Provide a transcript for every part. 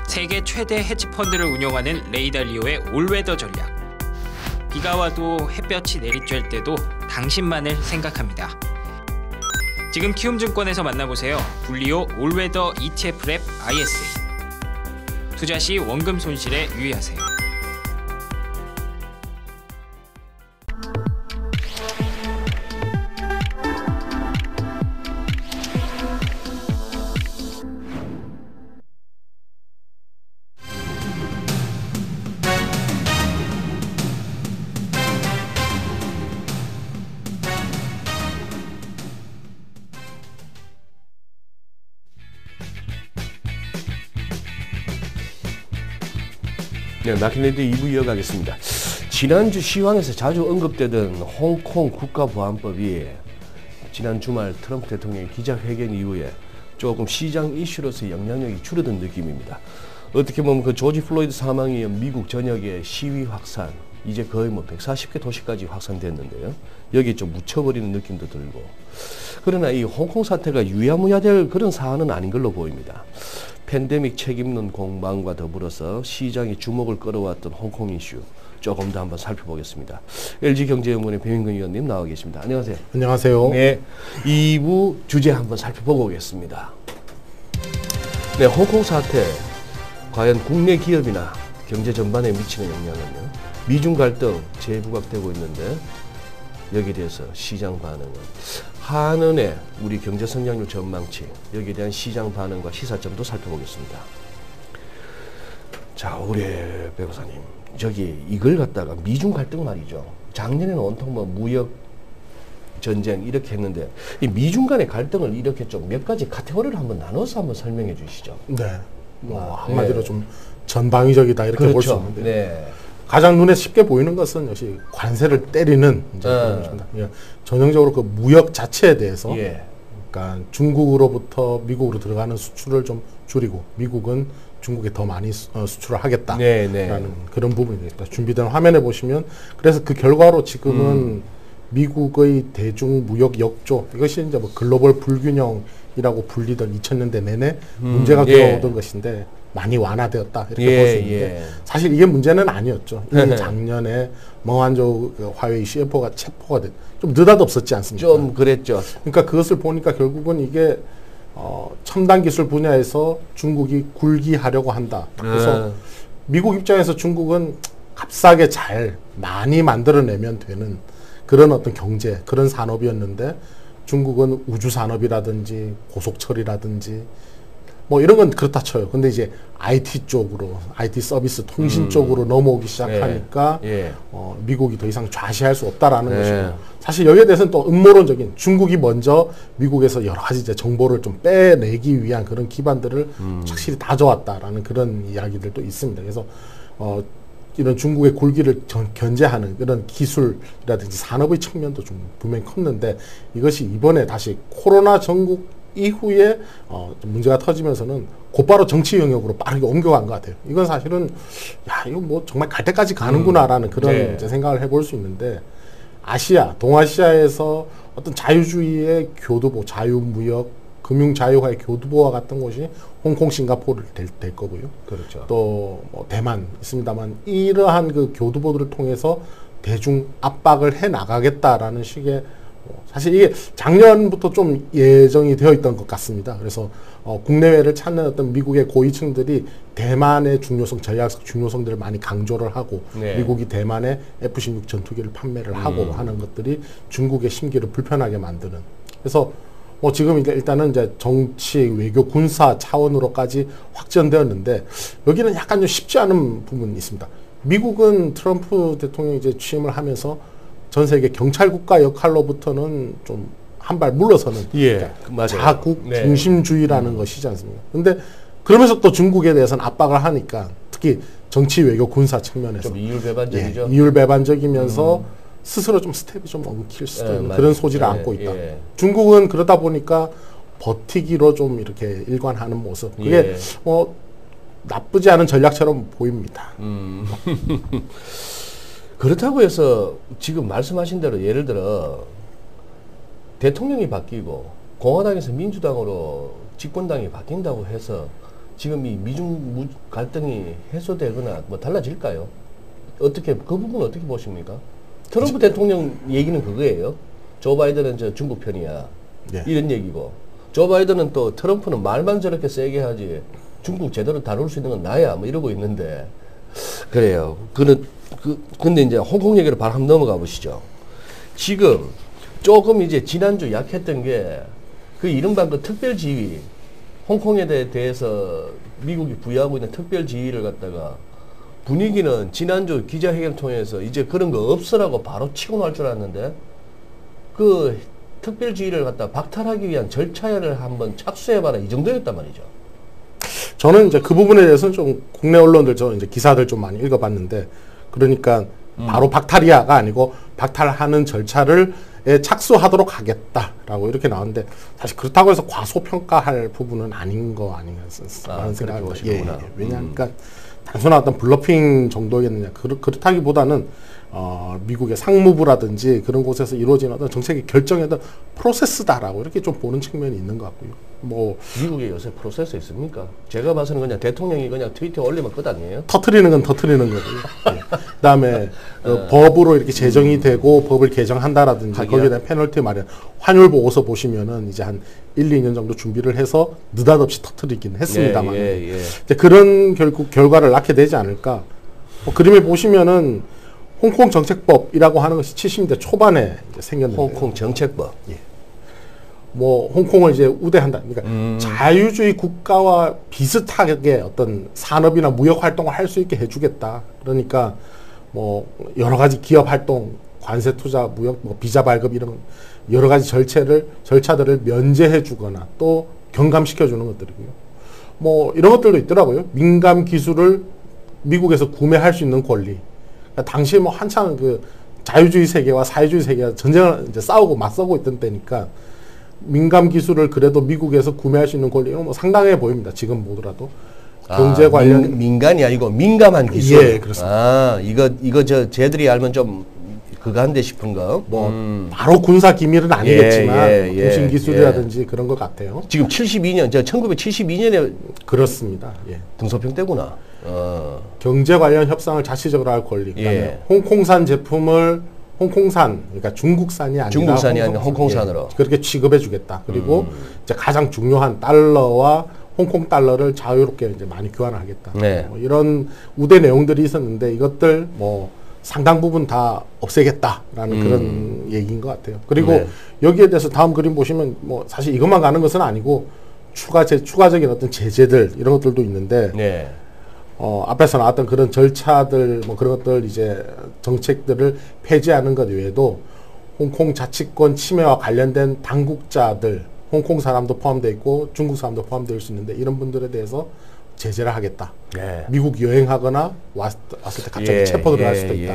세계 최대 헤지펀드를 운영하는 레이 달리오의 올웨더 전략. 비가 와도 햇볕이 내리쬐을 때도 당신만을 생각합니다. 지금 키움증권에서 만나보세요. 불리오 올웨더 ETF 랩 ISA. 투자 시 원금 손실에 유의하세요. 네, 마켓레이드 2부 이어가겠습니다. 지난주 시황에서 자주 언급되던 홍콩 국가보안법이 지난 주말 트럼프 대통령의 기자회견 이후에 조금 시장 이슈로서의 영향력이 줄어든 느낌입니다. 어떻게 보면 그 조지 플로이드 사망이 미국 전역의 시위 확산, 이제 거의 뭐 140개 도시까지 확산됐는데요. 여기 좀 묻혀버리는 느낌도 들고. 그러나 이 홍콩 사태가 유야무야될 그런 사안은 아닌 걸로 보입니다. 팬데믹 책임론 공방과 더불어서 시장이 주목을 끌어왔던 홍콩 이슈 조금 더 한번 살펴보겠습니다. LG경제연구원의 배민근 위원님 나와 계십니다. 안녕하세요. 안녕하세요. 네, 2부 주제 한번 살펴보고 오겠습니다. 네, 홍콩 사태 과연 국내 기업이나 경제 전반에 미치는 영향은요? 미중 갈등 재부각되고 있는데 여기에 대해서 시장 반응은 한은의 우리 경제 성장률 전망치 여기에 대한 시장 반응과 시사점도 살펴보겠습니다. 자, 우리 배고사님, 저기 이걸 갖다가 미중 갈등 말이죠. 작년에는 온통 뭐 무역 전쟁 이렇게 했는데 이 미중 간의 갈등을 이렇게 좀 몇 가지 카테고리를 한번 나눠서 한번 설명해 주시죠. 네, 뭐 한마디로 좀 전방위적이다 이렇게 볼 수 그렇죠. 있는데. 네. 가장 눈에 쉽게 보이는 것은 역시 관세를 때리는 이제 그런 것입니다. 예, 전형적으로 그 무역 자체에 대해서, 그러니까 중국으로부터 미국으로 들어가는 수출을 좀 줄이고 미국은 중국에 더 많이 수출을 하겠다라는 그런 부분이 되겠다. 준비된 화면에 보시면 그래서 그 결과로 지금은 미국의 대중 무역 역조 이것이 이제 뭐 글로벌 불균형이라고 불리던 2000년대 내내 문제가 되어오던 것인데. 많이 완화되었다 이렇게 볼 수 있는데 사실 이게 문제는 아니었죠. 이미 작년에 멍한조 그 화웨이 CFO가 체포가 좀 느닷없었지 않습니까? 좀 그랬죠. 그러니까 그것을 보니까 결국은 이게 첨단 기술 분야에서 중국이 굴기하려고 한다. 그래서 미국 입장에서 중국은 값싸게 잘 많이 만들어내면 되는 그런 어떤 경제 그런 산업이었는데 중국은 우주 산업이라든지 고속철이라든지 뭐 이런 건 그렇다 쳐요. 근데 이제 IT 쪽으로, IT 서비스 통신 쪽으로 넘어오기 시작하니까 미국이 더 이상 좌시할 수 없다라는 것이고 사실 여기에 대해서는 또 음모론적인 중국이 먼저 미국에서 여러 가지 이제 정보를 좀 빼내기 위한 그런 기반들을 확실히 다져왔다라는 그런 이야기들도 있습니다. 그래서 이런 중국의 굴기를 견제하는 그런 기술이라든지 산업의 측면도 좀 분명히 컸는데 이것이 이번에 다시 코로나 전국 이후에 문제가 터지면서는 곧바로 정치 영역으로 빠르게 옮겨간 것 같아요. 이건 사실은 야 이거 뭐 정말 갈 때까지 가는구나라는 그런 이제 생각을 해볼 수 있는데 아시아, 동아시아에서 어떤 자유주의의 교두보, 자유무역, 금융자유화의 교두보와 같은 곳이 홍콩, 싱가포르 될 거고요. 그렇죠. 또 뭐 대만 있습니다만 이러한 그 교두보들을 통해서 대중 압박을 해 나가겠다라는 식의 사실 이게 작년부터 좀 예정이 되어 있던 것 같습니다. 그래서 국내외를 찾는 어떤 미국의 고위층들이 대만의 중요성, 전략적 중요성들을 많이 강조를 하고 미국이 대만에 F-16 전투기를 판매를 하고 하는 것들이 중국의 심기를 불편하게 만드는. 그래서 뭐 지금 일단은 이제 정치, 외교, 군사 차원으로까지 확전되었는데 여기는 약간 좀 쉽지 않은 부분이 있습니다. 미국은 트럼프 대통령이 이제 취임을 하면서 전 세계 경찰 국가 역할로부터는 좀 한 발 물러서는 자국 중심주의라는 것이지 않습니까? 근데 그러면서 또 중국에 대해서는 압박을 하니까 특히 정치, 외교, 군사 측면에서 좀 이율배반적이죠. 이율배반적이면서 스스로 좀 스텝이 좀 엉킬 수도 있는 그런 소지를 안고 있다. 중국은 그러다 보니까 버티기로 좀 이렇게 일관하는 모습. 그게 뭐 나쁘지 않은 전략처럼 보입니다. 그렇다고 해서 지금 말씀하신 대로 예를 들어 대통령이 바뀌고 공화당에서 민주당으로 집권당이 바뀐다고 해서 지금 이 미중 갈등이 해소되거나 뭐 달라질까요? 어떻게 그 부분 어떻게 보십니까? 트럼프 대통령 얘기는 그거예요. 조 바이든은 저 중국 편이야. 예. 이런 얘기고 조 바이든은 또 트럼프는 말만 저렇게 세게 하지 중국 제대로 다룰 수 있는 건 나야 뭐 이러고 있는데 그래요. 근데 이제 홍콩 얘기를 바로 한번 넘어가 보시죠. 지금 조금 이제 지난주 약했던 게 그 이른바 그 특별 지위 홍콩에 대해서 미국이 부여하고 있는 특별 지위를 갖다가 분위기는 지난주 기자회견 통해서 이제 그런 거 없으라고 바로 치고 나올 줄 알았는데 그 특별 지위를 갖다 박탈하기 위한 절차를 한번 착수해봐라 이 정도였단 말이죠. 저는 이제 그 부분에 대해서는 좀 국내 언론들 저 이제 기사들 좀 많이 읽어봤는데 그러니까 바로 박탈이야가 아니고 박탈하는 절차를 착수하도록 하겠다라고 이렇게 나왔는데 사실 그렇다고 해서 과소평가할 부분은 아닌 거 아닌가라는 생각을 보시는구나. 왜냐하면 그러니까 단순한 어떤 블러핑 정도겠느냐 그렇다기보다는 미국의 상무부라든지 그런 곳에서 이루어지는 어떤 정책의 결정의 어떤 프로세스다라고 이렇게 좀 보는 측면이 있는 것 같고요. 뭐 미국에 요새 프로세스 있습니까? 제가 봐서는 그냥 대통령이 그냥 트위터에 올리면 끝 아니에요? 터트리는 건 터트리는 거고요. 예. 그다음에 법으로 이렇게 제정이 되고 법을 개정한다라든지 하기야. 거기에 대한 페널티 마련 환율 보고서 보시면은 이제 한 1, 2년 정도 준비를 해서 느닷없이 터트리긴 했습니다만 예. 그런 결국 결과를 낳게 되지 않을까. 뭐 그림을 보시면은 홍콩 정책법이라고 하는 것이 70년대 초반에 이제 생겼는데 홍콩 정책법. 뭐 홍콩을 이제 우대한다. 그러니까 자유주의 국가와 비슷하게 어떤 산업이나 무역 활동을 할 수 있게 해주겠다. 그러니까 뭐 여러 가지 기업 활동, 관세 투자, 무역, 뭐 비자 발급 이런 여러 가지 절차들을 면제해주거나 또 경감시켜주는 것들이고요. 뭐 이런 것들도 있더라고요. 민감 기술을 미국에서 구매할 수 있는 권리. 그러니까 당시에 뭐 한창 그 자유주의 세계와 사회주의 세계가 전쟁을 이제 싸우고 맞서고 있던 때니까. 민감 기술을 그래도 미국에서 구매할 수 있는 권리는 뭐 상당해 보입니다. 지금 보더라도 경제 관련 민간이 아니고 민감한 기술. 예, 그렇습니다. 이거 쟤들이 알면 좀 그거 한데 싶은 거. 뭐 바로 군사 기밀은 아니겠지만 통신 기술이라든지 예. 그런 것 같아요. 지금 72년, 1972년에 그렇습니다. 예. 등소평 때구나. 경제 관련 협상을 자체적으로 할 권리. 그다음에 예. 홍콩산 제품을 홍콩산, 그러니까 중국산이 아니라 홍콩산으로 그렇게 취급해주겠다. 그리고 이제 가장 중요한 달러와 홍콩 달러를 자유롭게 이제 많이 교환을 하겠다. 네. 뭐 이런 우대 내용들이 있었는데 이것들 뭐 상당 부분 다 없애겠다라는 그런 얘기인 것 같아요. 그리고 네. 여기에 대해서 다음 그림 보시면 뭐 사실 이것만 가는 것은 아니고 추가적인 어떤 제재들 이런 것들도 있는데. 네. 앞에서 나왔던 그런 절차들, 뭐 그런 것들 이제 정책들을 폐지하는 것 외에도 홍콩 자치권 침해와 관련된 당국자들, 홍콩 사람도 포함되어 있고 중국 사람도 포함되어 있을 수 있는데 이런 분들에 대해서 제재를 하겠다. 네. 미국 여행하거나 왔을 때 갑자기 체포 들어갈 수도 있다.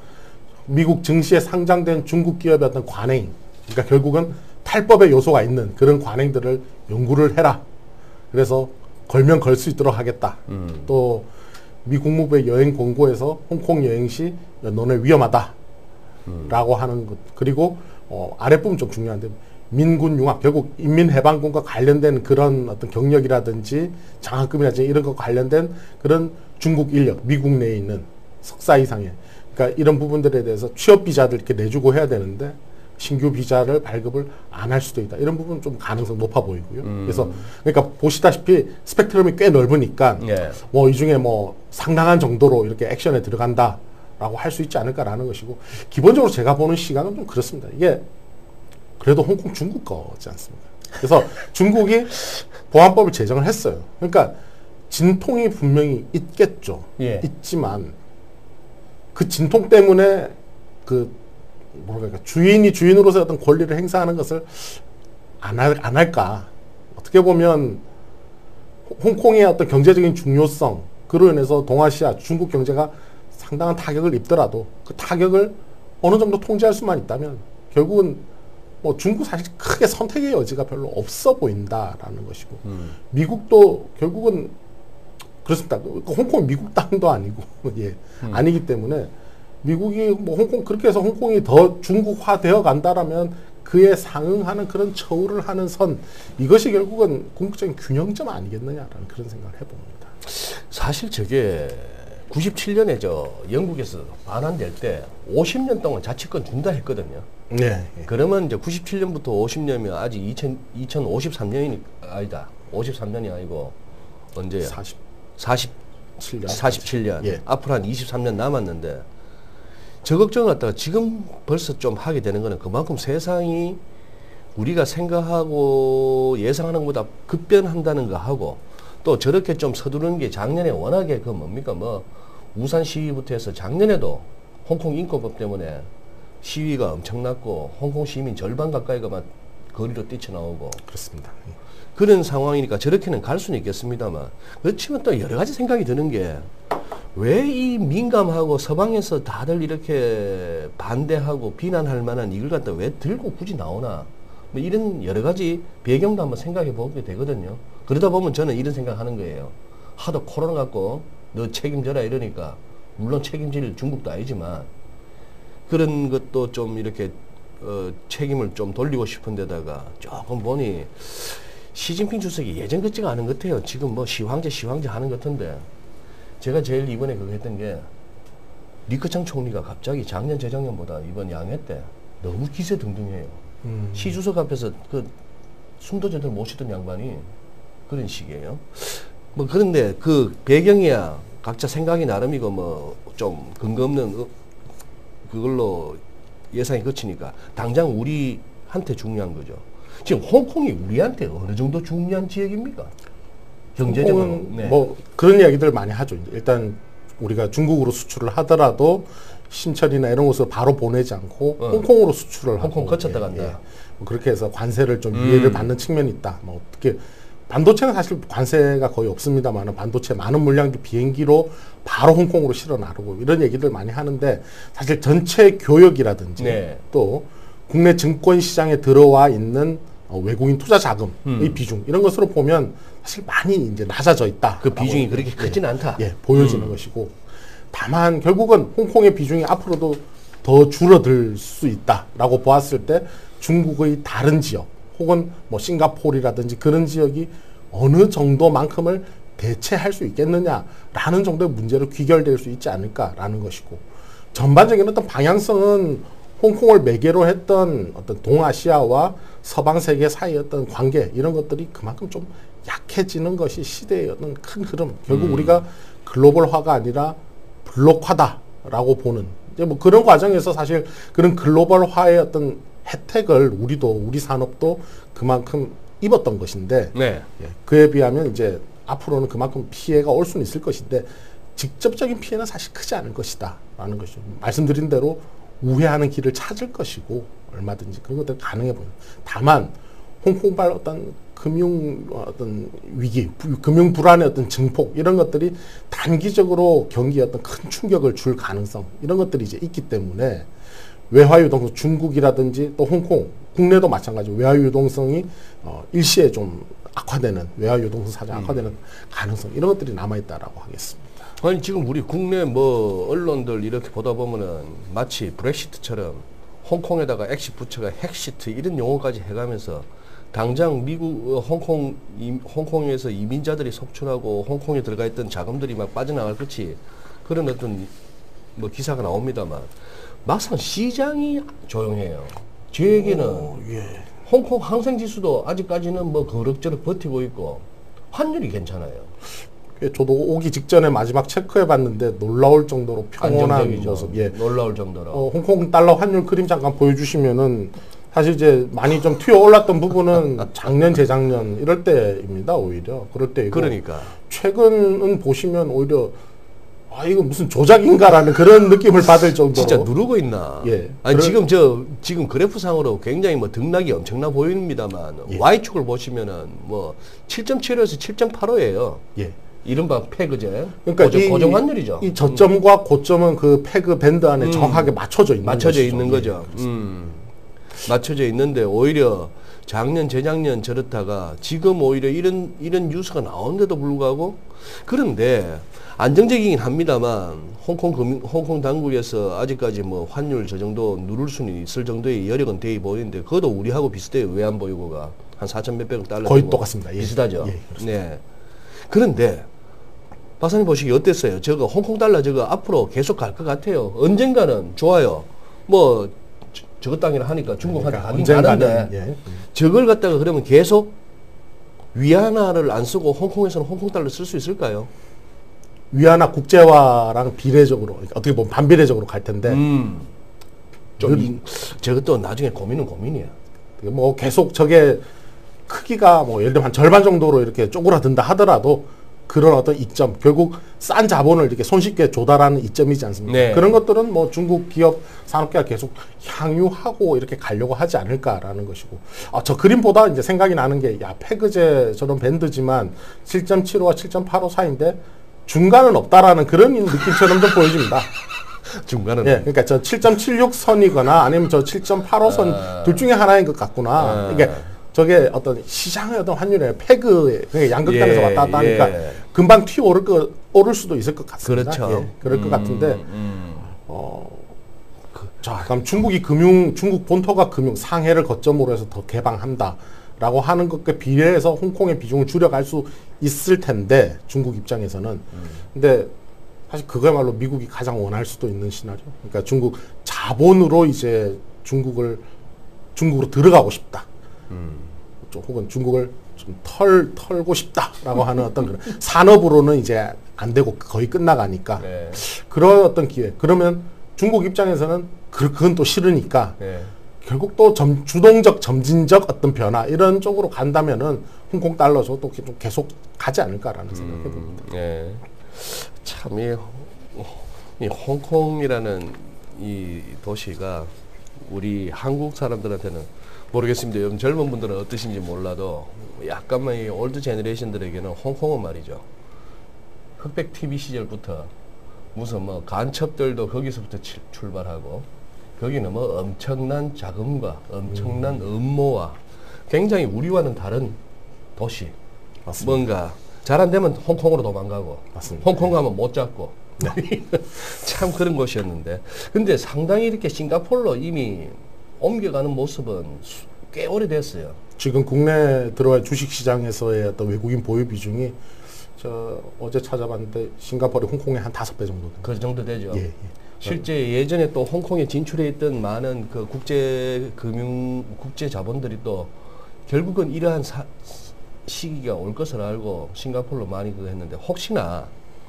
미국 증시에 상장된 중국 기업의 어떤 관행, 그러니까 결국은 탈법의 요소가 있는 그런 관행들을 연구를 해라. 그래서 걸면 걸 수 있도록 하겠다. 또 미 국무부의 여행 공고에서 홍콩 여행 시 너네 위험하다. 라고 하는 것. 그리고 아랫부분 좀 중요한데 민군 융합, 결국 인민해방군과 관련된 그런 어떤 경력이라든지 장학금이라든지 이런 것 관련된 그런 중국 인력, 미국 내에 있는 석사 이상의 그러니까 이런 부분들에 대해서 취업 비자들 이렇게 내주고 해야 되는데 신규 비자를 발급을 안 할 수도 있다. 이런 부분은 좀 가능성 높아 보이고요. 그래서 그러니까 보시다시피 스펙트럼이 꽤 넓으니까 뭐 이 중에 뭐 상당한 정도로 이렇게 액션에 들어간다라고 할 수 있지 않을까라는 것이고 기본적으로 제가 보는 시각은 좀 그렇습니다. 이게 그래도 홍콩 중국 거지 않습니까? 그래서 중국이 보안법을 제정을 했어요. 그러니까 진통이 분명히 있겠죠. 있지만 그 진통 때문에 그 뭐랄까 주인이 주인으로서 어떤 권리를 행사하는 것을 안 할까? 어떻게 보면 홍콩의 어떤 경제적인 중요성 그로 인해서 동아시아 중국 경제가 상당한 타격을 입더라도 그 타격을 어느 정도 통제할 수만 있다면 결국은 뭐 중국 사실 크게 선택의 여지가 별로 없어 보인다라는 것이고 미국도 결국은 그렇습니다. 홍콩 미국 땅도 아니고 아니기 때문에 미국이 뭐 홍콩 그렇게 해서 홍콩이 더 중국화 되어 간다라면 그에 상응하는 그런 처우를 하는 선, 이것이 결국은 궁극적인 균형점 아니겠느냐라는 그런 생각을 해봅니다. 사실 저게 97년에 저 영국에서 반환될 때 50년 동안 자치권 준다 했거든요. 네. 그러면 이제 97년부터 50년이면 아직 2053년이 아니다. 53년이 아니고 언제야? 47년. 47년. 예. 앞으로 한 23년 남았는데 저 걱정을 갖다가 지금 벌써 좀 하게 되는 거는 그만큼 세상이 우리가 생각하고 예상하는 것보다 급변한다는 거 하고 또 저렇게 좀 서두르는 게 작년에 워낙에 그 뭡니까 뭐 우산 시위부터 해서 작년에도 홍콩 인권법 때문에 시위가 엄청났고 홍콩 시민 절반 가까이가 막 거리로 뛰쳐나오고 그렇습니다. 그런 상황이니까 저렇게는 갈 수는 있겠습니다만 그렇지만 또 여러 가지 생각이 드는 게 왜 이 민감하고 서방에서 다들 이렇게 반대하고 비난할 만한 이걸 갖다 왜 들고 굳이 나오나 뭐 이런 여러 가지 배경도 한번 생각해 보게 되거든요. 그러다 보면 저는 이런 생각하는 거예요. 하도 코로나 갖고 너 책임져라 이러니까 물론 책임질 중국도 아니지만 그런 것도 좀 이렇게 책임을 좀 돌리고 싶은 데다가 조금 보니 시진핑 주석이 예전 같지가 않은 것 같아요. 지금 뭐 시황제 하는 것 같은데 제가 제일 이번에 그거 했던 게 리커창 총리가 갑자기 작년 재작년보다 이번 양회 때 너무 기세등등해요. 시 주석 앞에서 그 숨도 제대로 못 쉬던 양반이 그런 식이에요. 뭐 그런데 그 배경이야 각자 생각이 나름이고 뭐 좀 근거 없는 그걸로 예상이 거치니까 당장 우리한테 중요한 거죠. 지금 홍콩이 우리한테 어느 정도 중요한 지역입니까? 경제적으로. 네. 뭐 그런 이야기들 많이 하죠. 일단 우리가 중국으로 수출을 하더라도 신천이나 이런 곳으로 바로 보내지 않고 홍콩으로 수출을 하고 홍콩 거쳤다 간다. 뭐 그렇게 해서 관세를 좀 유예를 받는 측면이 있다. 뭐 어떻게 반도체는 사실 관세가 거의 없습니다만 반도체 많은 물량이 비행기로 바로 홍콩으로 실어 나르고 이런 얘기들 많이 하는데 사실 전체 교역이라든지 네. 또 국내 증권 시장에 들어와 있는 외국인 투자 자금의 비중 이런 것으로 보면 사실 많이 이제 낮아져 있다. 그 비중이 그렇게 크지는 않다. 예, 보여지는 것이고 다만 결국은 홍콩의 비중이 앞으로도 더 줄어들 수 있다라고 보았을 때 중국의 다른 지역 혹은 뭐 싱가포르라든지 그런 지역이 어느 정도만큼을 대체할 수 있겠느냐라는 정도의 문제로 귀결될 수 있지 않을까라는 것이고 전반적인 어떤 방향성은 홍콩을 매개로 했던 어떤 동아시아와 서방 세계 사이의 어떤 관계 이런 것들이 그만큼 좀 약해지는 것이 시대의 어떤 큰 흐름. 결국 우리가 글로벌화가 아니라 블록화다라고 보는 이제 뭐 그런 과정에서 사실 그런 글로벌화의 어떤 혜택을 우리 산업도 그만큼 입었던 것인데 네. 예, 그에 비하면 이제 앞으로는 그만큼 피해가 올 수는 있을 것인데 직접적인 피해는 사실 크지 않을 것이다라는 것이죠. 말씀드린 대로 우회하는 길을 찾을 것이고 얼마든지 그런 것들 가능해 보여요. 다만 홍콩발 어떤 금융 어떤 위기, 금융 불안의 어떤 증폭 이런 것들이 단기적으로 경기에 어떤 큰 충격을 줄 가능성 이런 것들이 이제 있기 때문에 외화 유동성 중국이라든지 또 홍콩 국내도 마찬가지로 외화 유동성이 일시에 좀 악화되는 외화 유동성 사정 악화되는 가능성 이런 것들이 남아 있다라고 하겠습니다. 아니 지금 우리 국내 뭐 언론들 이렇게 보다 보면은 마치 브렉시트처럼 홍콩에다가 엑시 붙여가 핵시트 이런 용어까지 해가면서 당장 미국 홍콩에서 이민자들이 속출하고 홍콩에 들어가 있던 자금들이 막 빠져나갈 것이 그런 어떤 뭐 기사가 나옵니다만 막상 시장이 조용해요. 제 얘기는 예. 홍콩 항생지수도 아직까지는 뭐 그럭저럭 버티고 있고 환율이 괜찮아요. 저도 오기 직전에 마지막 체크해봤는데 놀라울 정도로 평온한 안정적이죠. 모습. 예. 놀라울 정도로. 홍콩 달러 환율 그림 잠깐 보여주시면은 사실 이제 많이 좀 튀어 올랐던 부분은 작년, 재작년 이럴 때입니다. 오히려 그럴 때이고. 그러니까 최근은 보시면 오히려 아 이거 무슨 조작인가라는 그런 느낌을 받을 정도로. 진짜 누르고 있나? 예. 아니 지금 그래프상으로 굉장히 뭐 등락이 엄청나 보입니다만 예. Y축을 보시면은 뭐 7.75에서 7.85예요. 예. 이른바 패그제. 그러니까 고정 환율이죠. 이 저점과 고점은 그 패그 밴드 안에 정확하게 맞춰져 있는 맞춰져 것이죠. 있는 예. 거죠. 맞춰져 있는데 오히려 작년, 재작년 저렇다가 지금 오히려 이런 뉴스가 나오는데도 불구하고 그런데 안정적이긴 합니다만 홍콩 당국에서 아직까지 뭐 환율 저 정도 누를 수는 있을 정도의 여력은 돼 보이는데 그것도 우리하고 비슷해요. 외환 보유고가 한 4천 몇백억 달러 거의 똑같습니다. 예. 비슷하죠. 예, 네. 그런데 박사님 보시기 어땠어요? 저거 홍콩 달러 저거 앞으로 계속 갈 것 같아요. 언젠가는 좋아요. 뭐 저것 땅이라 하니까 중국한테 그러니까 가긴 가는데 언젠가는, 예. 저걸 갖다가 그러면 계속 위안화를 안 쓰고 홍콩에서는 홍콩 달러 쓸 수 있을까요? 위안화 국제화랑 비례적으로 어떻게 보면 반비례적으로 갈 텐데 저것도 나중에 고민이야. 뭐 계속 저게 크기가 뭐 예를 들면 한 절반 정도로 이렇게 쪼그라든다 하더라도 그런 어떤 이점, 결국 싼 자본을 이렇게 손쉽게 조달하는 이점이지 않습니까? 네. 그런 것들은 뭐 중국 기업 산업계가 계속 향유하고 이렇게 가려고 하지 않을까라는 것이고, 저 그림보다 이제 생각이 나는 게, 야, 페그제 저런 밴드지만 7.75와 7.85 사이인데 중간은 없다라는 그런 느낌처럼도 보여집니다. 중간은. 예, 그러니까 저 7.76 선이거나 아니면 저 7.85 선 둘 중에 하나인 것 같구나. 이게 저게 어떤 시장의 어떤 환율의 페그의 그러니까 양극단에서 예, 왔다 갔다 하니까 예. 금방 오를 수도 있을 것 같습니다. 그렇죠. 예, 그럴 것 같은데, 자, 그럼 중국 본토가 금융 상해를 거점으로 해서 더 개방한다라고 하는 것과 비례해서 홍콩의 비중을 줄여갈 수 있을 텐데 중국 입장에서는. 근데 사실 그거야말로 미국이 가장 원할 수도 있는 시나리오. 그러니까 중국 자본으로 이제 중국으로 들어가고 싶다. 혹은 중국을 좀 털고 싶다라고 하는 어떤 그런 산업으로는 이제 안 되고 거의 끝나가니까 네. 그런 어떤 기회. 그러면 중국 입장에서는 그건 또 싫으니까 네. 결국 또 주동적 점진적 어떤 변화 이런 쪽으로 간다면은 홍콩 달러도 또 좀 계속 가지 않을까라는 생각이 듭니다. 네. 참 이 홍콩이라는 이 도시가 우리 한국 사람들한테는 모르겠습니다. 요즘 젊은 분들은 어떠신지 몰라도 약간만 이 올드 제너레이션들에게는 홍콩은 말이죠. 흑백 TV 시절부터 무슨 뭐 간첩들도 거기서부터 출발하고 거기는 뭐 엄청난 자금과 엄청난 음모와 굉장히 우리와는 다른 도시. 맞습니다. 뭔가 잘 안 되면 홍콩으로 도망가고 맞습니다. 홍콩 가면 못 잡고 참 그런 곳이었는데 근데 상당히 이렇게 싱가포르로 이미 옮겨가는 모습은 꽤 오래됐어요. 지금 국내 들어와 주식시장에서의 어떤 외국인 보유 비중이 어제 찾아봤는데 싱가포르, 홍콩의 한 5배 정도 됩니다. 그 정도 되죠. 예, 예. 실제 예전에 또 홍콩에 진출해 있던 많은 그 국제 자본들이 또 결국은 이러한 시기가 올 것을 알고 싱가포르로 많이 그거 했는데 혹시나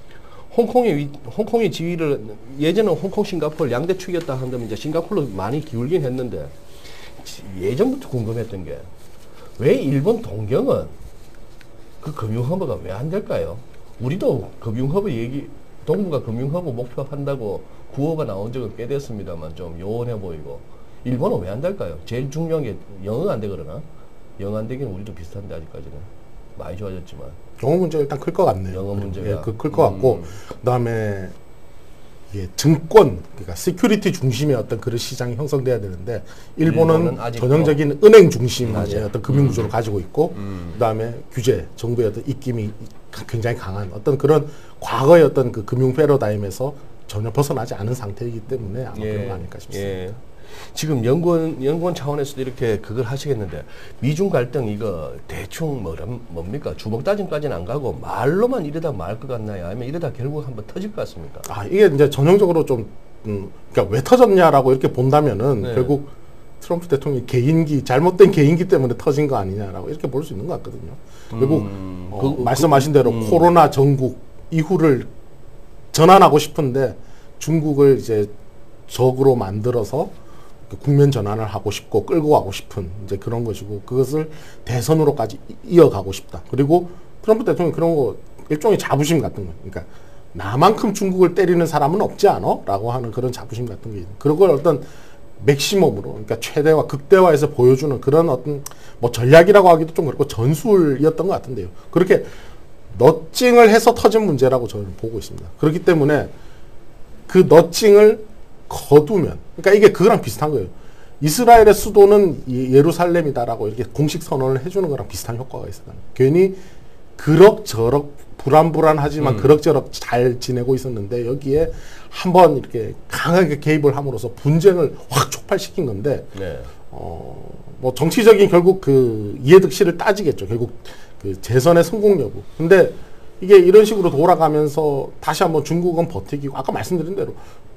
홍콩의 지위를 예전에 홍콩 싱가포르 양대 축이었다 한다면 이제 싱가포르로 많이 기울긴 했는데 예전부터 궁금했던 게 왜 일본 동경은 그 금융허브가 왜 안 될까요? 우리도 금융허브 동부가 금융허브 목표한다고 구호가 나온 적은 꽤 됐습니다만 좀 요원해 보이고 일본은 왜 안 될까요? 제일 중요한 게 영어가 안 되거나 영어 안 되기는 우리도 비슷한데 아직까지는 많이 좋아졌지만 영어 문제가 일단 클 것 같네요. 영어 문제가. 예, 클 것 같고 그다음에 이게 증권, 그러니까 시큐리티 중심의 어떤 그런 시장이 형성돼야 되는데 일본은 전형적인 은행 중심의 맞아요. 어떤 금융 구조를 가지고 있고 그다음에 규제, 정부의 어떤 입김이 굉장히 강한 어떤 그런 과거의 어떤 그 금융 패러다임에서 전혀 벗어나지 않은 상태이기 때문에 아마 그런 거 아닐까 싶습니다. 예. 지금 연구원 차원에서도 이렇게 그걸 하시겠는데 미중 갈등 이거 대충 뭡니까? 주먹 다짐까지는 안 가고 말로만 이러다 말 것 같나요? 아니면 이러다 결국 한번 터질 것 같습니까? 이게 이제 전형적으로 좀 그러니까 왜 터졌냐라고 이렇게 본다면은 네. 결국 트럼프 대통령이 잘못된 개인기 때문에 터진 거 아니냐라고 이렇게 볼 수 있는 것 같거든요. 결국 말씀하신 대로 코로나 전국 이후를 전환하고 싶은데 중국을 이제 적으로 만들어서 국면 전환을 하고 싶고 끌고 가고 싶은 이제 그런 것이고 그것을 대선으로까지 이어가고 싶다. 그리고 트럼프 대통령이 그런 거 일종의 자부심 같은 거. 그러니까 나만큼 중국을 때리는 사람은 없지 않아? 라고 하는 그런 자부심 같은 게 있는. 그런 걸 어떤 맥시멈으로 그러니까 최대화, 극대화해서 보여주는 그런 어떤 뭐 전략이라고 하기도 좀 그렇고 전술이었던 것 같은데요. 그렇게 너찡을 해서 터진 문제라고 저는 보고 있습니다. 그렇기 때문에 그 너찡을 거두면, 그러니까 이게 그거랑 비슷한 거예요. 이스라엘의 수도는 예루살렘이다라고 이렇게 공식 선언을 해주는 거랑 비슷한 효과가 있어요. 괜히 그럭저럭 불안불안하지만 그럭저럭 잘 지내고 있었는데 여기에 한번 이렇게 강하게 개입을 함으로써 분쟁을 확 촉발시킨 건데 네. 뭐 정치적인 결국 그 이해득실을 따지겠죠. 결국 그 재선의 성공 여부. 근데 이게 이런 식으로 돌아가면서 다시 한번 중국은 버티기고 아까 말씀드린 대로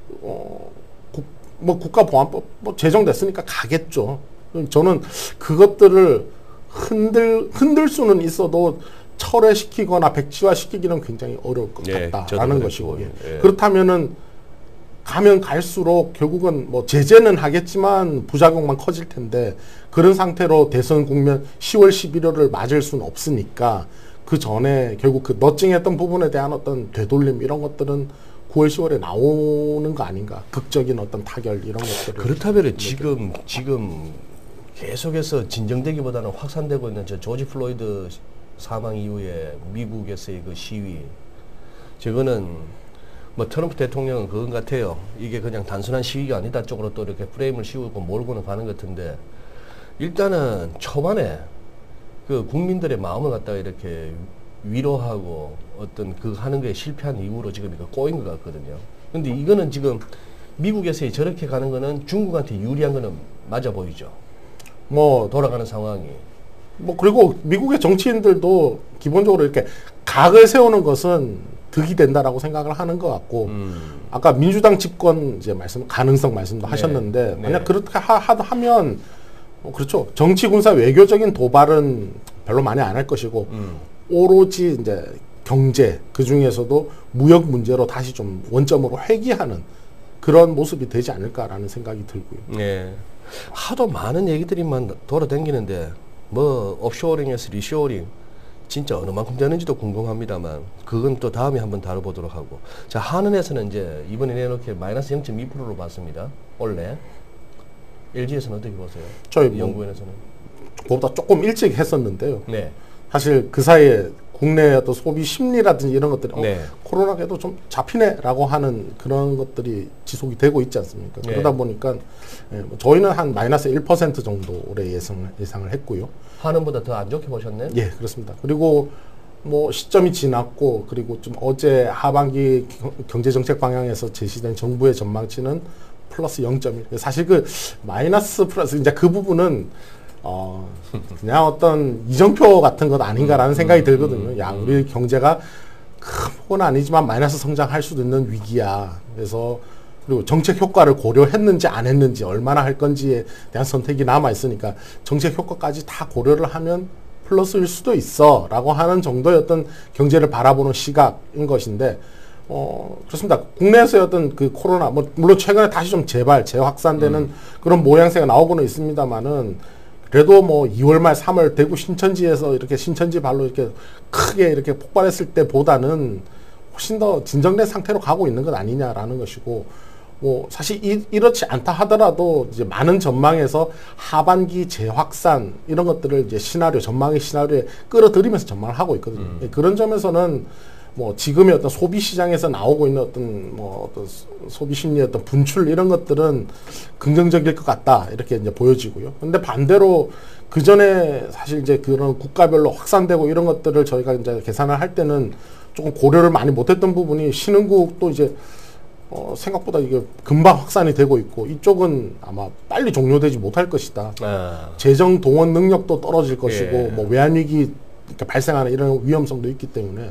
뭐 국가보안법 뭐 제정됐으니까 가겠죠. 저는 그것들을 흔들 수는 있어도 철회시키거나 백지화시키기는 굉장히 어려울 것 예, 같다라는 것이고 예. 그렇다면은 가면 갈수록 결국은 뭐 제재는 하겠지만 부작용만 커질 텐데 그런 상태로 대선 국면 10월 11월을 맞을 수는 없으니까 그 전에 결국 그 너찡했던 부분에 대한 어떤 되돌림 이런 것들은 9월 10월에 나오는 거 아닌가 극적인 어떤 타결 이런 것들을 그렇다면 지금 계속해서 진정되기보다는 확산되고 있는 저 조지 플로이드 사망 이후에 미국에서의 그 시위 저거는 뭐 트럼프 대통령은 그건 같아요. 이게 그냥 단순한 시위가 아니다 쪽으로 또 이렇게 프레임을 씌우고 몰고는 가는 것 같은데 일단은 초반에 그 국민들의 마음을 갖다가 이렇게 위로하고 어떤 그 하는 거에 실패한 이후로 지금 이거 꼬인 것 같거든요. 근데 이거는 지금 미국에서 저렇게 가는 거는 중국한테 유리한 거는 맞아 보이죠. 뭐 돌아가는 상황이. 뭐 그리고 미국의 정치인들도 기본적으로 이렇게 각을 세우는 것은 득이 된다라고 생각을 하는 것 같고 아까 민주당 집권 이제 가능성 말씀도 하셨는데 만약 그렇게 하면 그렇죠. 정치 군사 외교적인 도발은 별로 많이 안 할 것이고 오로지 이제 경제 그 중에서도 무역 문제로 다시 좀 원점으로 회귀하는 그런 모습이 되지 않을까라는 생각이 들고요. 네. 하도 많은 얘기들이만 돌아다니는데 뭐 옵쇼어링에서 리쇼어링 진짜 어느 만큼 되는지도 궁금합니다만 그건 또 다음에 한번 다뤄보도록 하고 자 한은에서는 이제 이번에 내놓게 마이너스 0.2%로 봤습니다. 원래 LG에서는 어떻게 보세요? 저희 연구원에서는 그보다 조금 일찍 했었는데요. 네. 사실 그 사이에 국내 어떤 소비 심리라든지 이런 것들이 네. 코로나에도 좀 잡히네라고 하는 그런 것들이 지속이 되고 있지 않습니까? 네. 그러다 보니까 뭐 저희는 한 마이너스 1% 정도 올해 예상을 했고요. 한은보다 더 안 좋게 보셨네? 예, 그렇습니다. 그리고 뭐 시점이 지났고 그리고 좀 어제 하반기 경제정책 방향에서 제시된 정부의 전망치는 플러스 0.1. 사실 그 마이너스 플러스 이제 그 부분은 그냥 어떤 이정표 같은 것 아닌가라는 생각이 들거든요. 야, 우리 경제가 큰 폭은 아니지만 마이너스 성장할 수도 있는 위기야. 그래서 그리고 정책 효과를 고려했는지 안 했는지 얼마나 할 건지에 대한 선택이 남아 있으니까 정책 효과까지 다 고려를 하면 플러스일 수도 있어 라고 하는 정도의 어떤 경제를 바라보는 시각인 것인데 그렇습니다. 국내에서의 어떤 그 코로나 물론 최근에 다시 좀 재확산되는 그런 모양새가 나오고는 있습니다만은 그래도 뭐 2월 말 3월 대구 신천지에서 이렇게 신천지 발로 이렇게 크게 이렇게 폭발했을 때보다는 훨씬 더 진정된 상태로 가고 있는 것 아니냐라는 것이고 뭐 사실 이렇지 않다 하더라도 이제 많은 전망에서 하반기 재확산 이런 것들을 이제 전망의 시나리오에 끌어들이면서 전망을 하고 있거든요. 그런 점에서는 뭐 지금의 어떤 소비 시장에서 나오고 있는 어떤 소비 심리의 어떤 분출 이런 것들은 긍정적일 것 같다 이렇게 이제 보여지고요. 근데 반대로 그 전에 사실 이제 그런 국가별로 확산되고 이런 것들을 저희가 이제 계산을 할 때는 조금 고려를 많이 못했던 부분이 신흥국도 이제 생각보다 이게 금방 확산이 되고 있고 이쪽은 아마 빨리 종료되지 못할 것이다. 재정 동원 능력도 떨어질 것이고 뭐 외환위기 발생하는 이런 위험성도 있기 때문에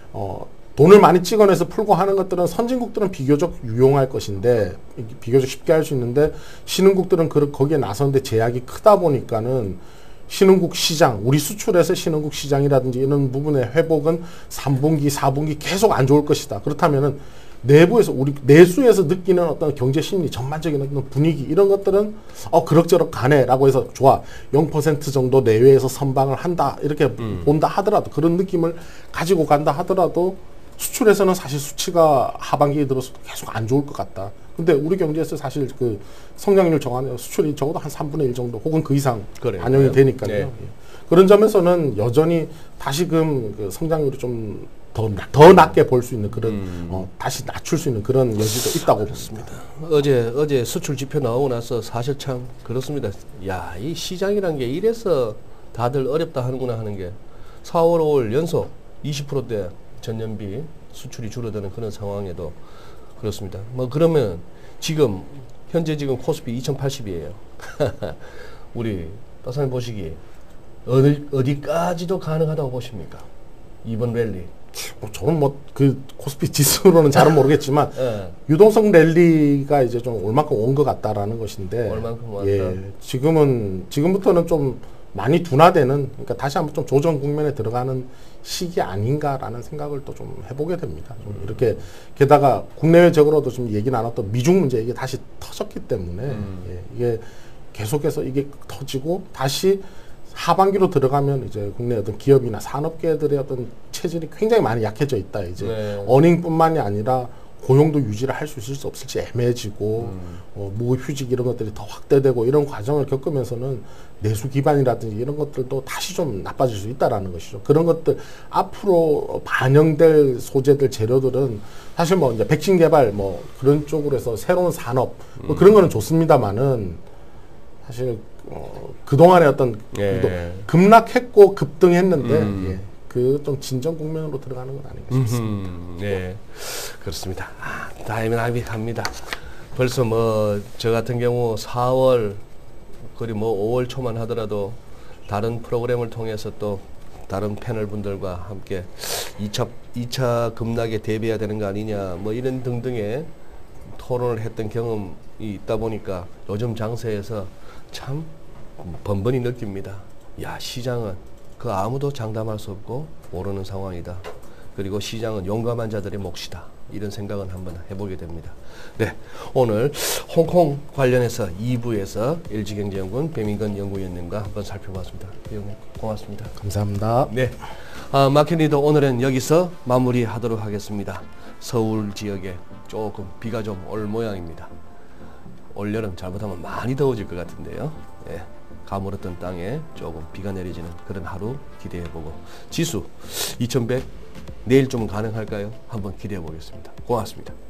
돈을 많이 찍어내서 풀고 하는 것들은 선진국들은 비교적 유용할 것인데 비교적 쉽게 할 수 있는데 신흥국들은 거기에 나서는데 제약이 크다 보니까는 신흥국 시장, 우리 수출에서 신흥국 시장이라든지 이런 부분의 회복은 3분기, 4분기 계속 안 좋을 것이다. 그렇다면은 내부에서 우리 내수에서 느끼는 어떤 경제 심리, 전반적인 어떤 분위기 이런 것들은 그럭저럭 가네라고 해서 좋아 0% 정도 내외에서 선방을 한다 이렇게 본다 하더라도 그런 느낌을 가지고 간다 하더라도 수출에서는 사실 수치가 하반기에 들어서 계속 안 좋을 것 같다. 근데 우리 경제에서 사실 그 성장률 정하는 수출이 적어도 한 3분의 1 정도 혹은 그 이상 반영이 되니까요. 네. 그런 점에서는 여전히 다시금 그 성장률이 좀 더 낮게 볼 수 있는 그런 다시 낮출 수 있는 그런 여지도 있다고 봅니다. 어제 수출 지표 나오고 나서 사실 참 그렇습니다. 야, 이 시장이란 게 이래서 다들 어렵다 하는구나 하는 게 4월, 5월 연속 20%대 전년비 수출이 줄어드는 그런 상황에도 그렇습니다. 뭐 그러면 지금 현재 지금 코스피 2080이에요. 우리 따사님 보시기 어디까지도 가능하다고 보십니까? 이번 랠리. 저는 그 코스피 지수로는 잘은 모르겠지만 예. 유동성 랠리가 이제 좀 올 만큼 온 것 같다라는 것인데 얼만큼 왔다. 예, 지금부터는 좀 많이 둔화되는, 그러니까 다시 한번 좀 조정 국면에 들어가는 시기 아닌가라는 생각을 또 좀 해보게 됩니다. 좀 이렇게 게다가 국내외적으로도 좀 얘기 나눴던 미중 문제 이게 다시 터졌기 때문에 예, 이게 계속해서 이게 터지고 다시 하반기로 들어가면 이제 국내 어떤 기업이나 산업계들의 어떤 체질이 굉장히 많이 약해져 있다. 이제 네. 어닝뿐만이 아니라 고용도 유지를 할 수 있을지 없을지 애매해지고 무급 휴직 이런 것들이 더 확대되고 이런 과정을 겪으면서는 내수 기반이라든지 이런 것들도 다시 좀 나빠질 수 있다라는 것이죠. 그런 것들 앞으로 반영될 소재들 재료들은 사실 뭐 이제 백신 개발 뭐 그런 쪽으로 해서 새로운 산업 뭐 그런 거는 좋습니다만은 사실 그동안의 어떤 예. 급락했고 급등했는데 예, 그 좀 진정 국면으로 들어가는 건 아닌가 싶습니다. 네, 그렇습니다. 다이나믹합니다. 벌써 뭐 저 같은 경우 4월 그리고 뭐 5월 초만 하더라도 다른 프로그램을 통해서 또 다른 패널 분들과 함께 2차 급락에 대비해야 되는 거 아니냐 뭐 이런 등등의 토론을 했던 경험이 있다 보니까 요즘 장세에서 참 번번이 느낍니다. 야, 시장은 그 아무도 장담할 수 없고 모르는 상황이다. 그리고 시장은 용감한 자들의 몫이다. 이런 생각은 한번 해보게 됩니다. 네, 오늘 홍콩 관련해서 2부에서 LG경제연구원 배민건 연구위원님과 한번 살펴봤습니다. 배우님 고맙습니다. 감사합니다. 네, 마켓리더 오늘은 여기서 마무리하도록 하겠습니다. 서울 지역에 조금 비가 좀 올 모양입니다. 올여름 잘못하면 많이 더워질 것 같은데요. 예, 가물었던 땅에 조금 비가 내리지는 그런 하루 기대해보고 지수 2100 내일 좀 가능할까요? 한번 기대해 보겠습니다. 고맙습니다.